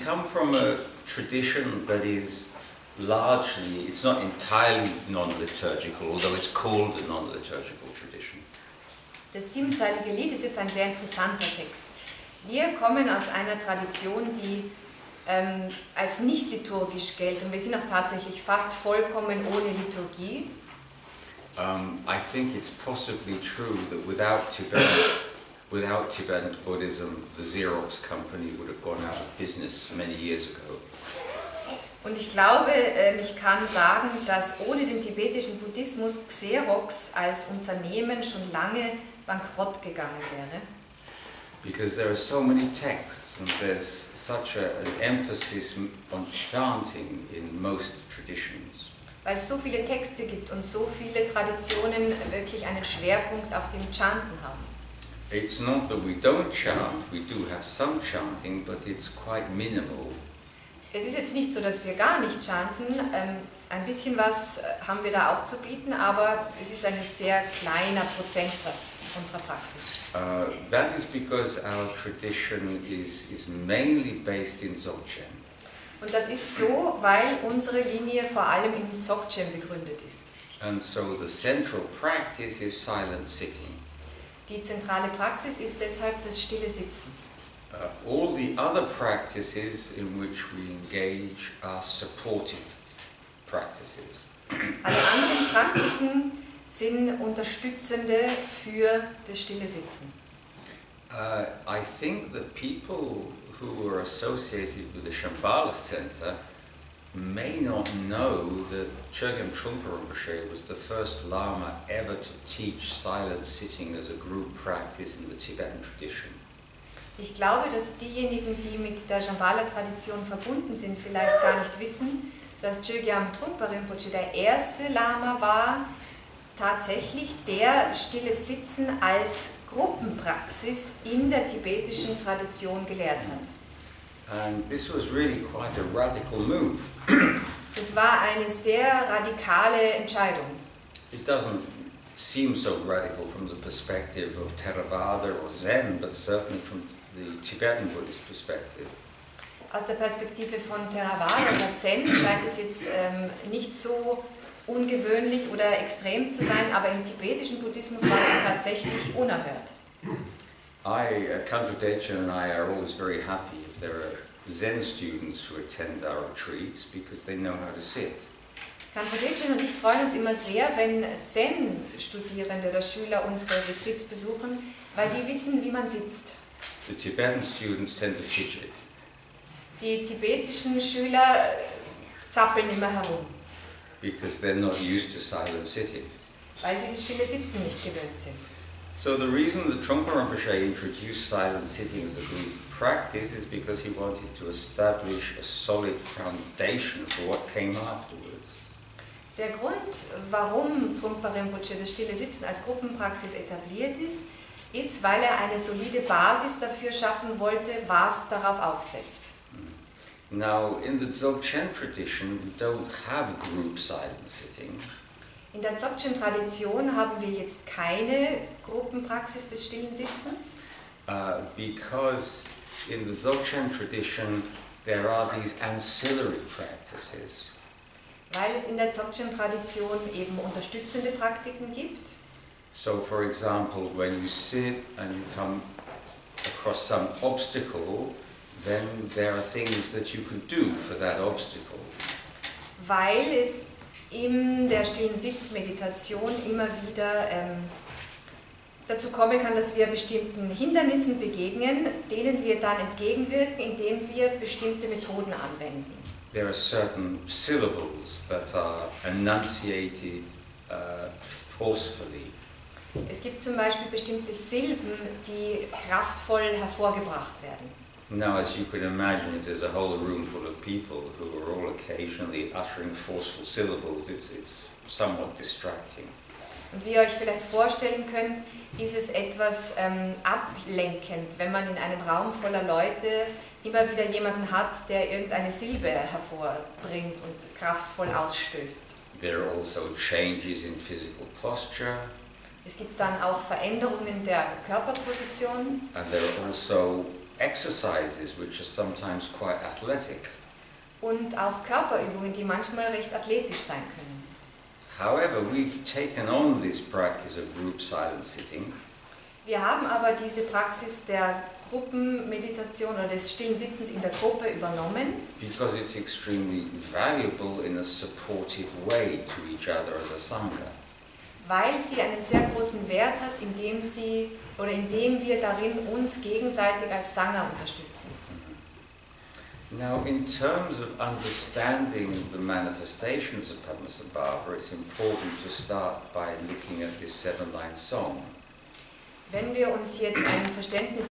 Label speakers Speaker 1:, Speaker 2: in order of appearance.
Speaker 1: Come from a tradition that is largely, it's not entirely non-liturgical, although it's called a non-liturgical tradition.
Speaker 2: Das 7-seitige Lied ist jetzt ein sehr interessanter Text. Wir kommen aus einer Tradition, die als nicht liturgisch gilt, und wir sind auch tatsächlich fast vollkommen ohne Liturgie.
Speaker 1: I think it's possibly true that without Tibetan Buddhism, the Xerox company would have gone out of business many years ago.
Speaker 2: Und ich glaube, ich kann sagen, dass ohne den tibetischen Buddhismus Xerox als Unternehmen schon lange bankrott gegangen wäre.
Speaker 1: Because there are so many texts and there's such an emphasis on chanting in most traditions.
Speaker 2: Weil es so viele Texte gibt und so viele Traditionen wirklich einen Schwerpunkt auf dem Chanten haben.
Speaker 1: It's not that we don't chant, we do have some chanting, but it's quite minimal.
Speaker 2: Es ist jetzt nicht so, dass wir gar nicht chanten, ein bisschen was haben wir da auch zu bieten, aber es ist ein sehr kleiner Prozentsatz unserer Praxis.
Speaker 1: That is because our tradition is mainly based in Dzogchen.
Speaker 2: Und das ist so, weil unsere Linie vor allem im Dzogchen begründet ist.
Speaker 1: And so the central practice is silent sitting.
Speaker 2: Die zentrale Praxis ist deshalb das stille Sitzen.
Speaker 1: All the other practices in which we engage are supportive practices.
Speaker 2: Alle anderen Praktiken sind unterstützende für das stille Sitzen.
Speaker 1: I think that people who are associated with the Shambhala Center may not know that Chogyam Trungpa Rinpoche was the first Lama ever to teach silent sitting as a group practice in the Tibetan tradition.
Speaker 2: Ich glaube, dass diejenigen, die mit der Shambhala-Tradition verbunden sind, vielleicht gar nicht wissen, dass Chogyam Trungpa Rinpoche der erste Lama war, tatsächlich der stilles Sitzen als Gruppenpraxis in der tibetischen Tradition gelehrt hat.
Speaker 1: And this was really quite a radical move.
Speaker 2: Es war eine sehr radikale Entscheidung.
Speaker 1: It doesn't seem so radical from the perspective of Theravada or Zen, but certainly from the Tibetan Buddhist perspective.
Speaker 2: Aus der Perspektive von Theravada oder Zen scheint es jetzt nicht so ungewöhnlich oder extrem zu sein, aber im tibetischen Buddhismus war es tatsächlich unerhört.
Speaker 1: Khandro Dechen and I are always very happy if there are Zen students who attend our retreats because they know how to sit.
Speaker 2: Khandro Dechen und ich freuen uns immer sehr, wenn Zen-Studierende oder Schüler unsere Retreats besuchen, weil die wissen, wie man sitzt.
Speaker 1: The Tibetan students tend to fidget.
Speaker 2: Die tibetischen Schüler zappeln immer herum.
Speaker 1: Because they're not used to silent sitting.
Speaker 2: Weil sie das stille Sitzen nicht gewöhnt sind.
Speaker 1: So the reason that Trungpa Rinpoche introduced silent sitting as a group practice is because he wanted to establish a solid foundation for what came afterwards.
Speaker 2: Der Grund, warum Trungpa Rinpoche das stille Sitzen als Gruppenpraxis etabliert ist, weil er eine solide Basis dafür schaffen wollte, was darauf aufsetzt.
Speaker 1: Now, in the Dzogchen tradition, we don't have group silent sitting.
Speaker 2: In der Dzogchen-Tradition haben wir jetzt keine Gruppenpraxis des stillen Sitzens.
Speaker 1: Because in the Dzogchen tradition, there are these ancillary practices.
Speaker 2: Weil es in der Dzogchen-Tradition eben unterstützende Praktiken gibt.
Speaker 1: So, for example, when you sit and you come across some obstacle, then there are things that you can do for that obstacle.
Speaker 2: Weil es in der stillen Sitzmeditation immer wieder dazu kommen kann, dass wir bestimmten Hindernissen begegnen, denen wir dann entgegenwirken, indem wir bestimmte Methoden anwenden.
Speaker 1: There are certain syllables that are enunciated forcefully.
Speaker 2: Es gibt zum Beispiel bestimmte Silben, die kraftvoll hervorgebracht werden.
Speaker 1: Now, as you could imagine, if there's a whole room full of people who are all occasionally uttering forceful syllables, it's somewhat distracting.
Speaker 2: Und wie ihr euch vielleicht vorstellen könnt, ist es etwas ablenkend, wenn man in einem Raum voller Leute immer wieder jemanden hat, der irgendeine Silbe hervorbringt und kraftvoll ausstößt.
Speaker 1: There are also changes in physical posture.
Speaker 2: Es gibt dann auch Veränderungen der Körperposition.
Speaker 1: And there are also exercises which are sometimes quite athletic.
Speaker 2: Und auch Körperübungen, die manchmal recht athletisch sein können.
Speaker 1: However, we've taken on this practice of group silent sitting
Speaker 2: Wir haben aber diese Praxis der Gruppenmeditation oder des stillen Sitzens in der Gruppe übernommen,
Speaker 1: because it's extremely valuable in a supportive way to each other as a Sangha.
Speaker 2: weil sie einen sehr großen Wert hat, indem wir darin uns gegenseitig als Sangha unterstützen.
Speaker 1: Now, in terms of understanding the manifestations of Padmasambhava, it's important to start by looking at this 7-line song.
Speaker 2: Wenn wir uns jetzt ein Verständnis